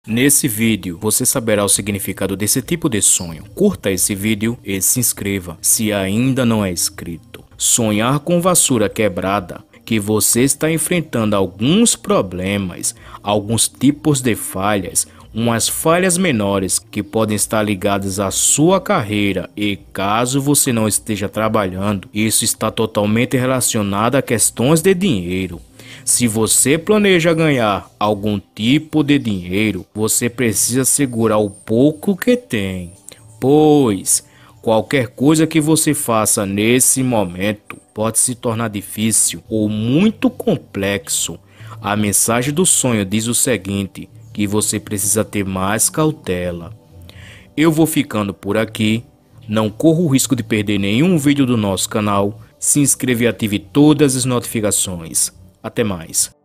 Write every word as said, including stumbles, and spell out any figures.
Nesse vídeo, você saberá o significado desse tipo de sonho. Curta esse vídeo e se inscreva se ainda não é inscrito. Sonhar com vassoura quebrada, que você está enfrentando alguns problemas, alguns tipos de falhas, umas falhas menores que podem estar ligadas à sua carreira e caso você não esteja trabalhando, isso está totalmente relacionado a questões de dinheiro. Se você planeja ganhar algum tipo de dinheiro, você precisa segurar o pouco que tem, pois qualquer coisa que você faça nesse momento pode se tornar difícil ou muito complexo. A mensagem do sonho diz o seguinte, que você precisa ter mais cautela. Eu vou ficando por aqui, não corra o risco de perder nenhum vídeo do nosso canal, se inscreva e ative todas as notificações. Até mais.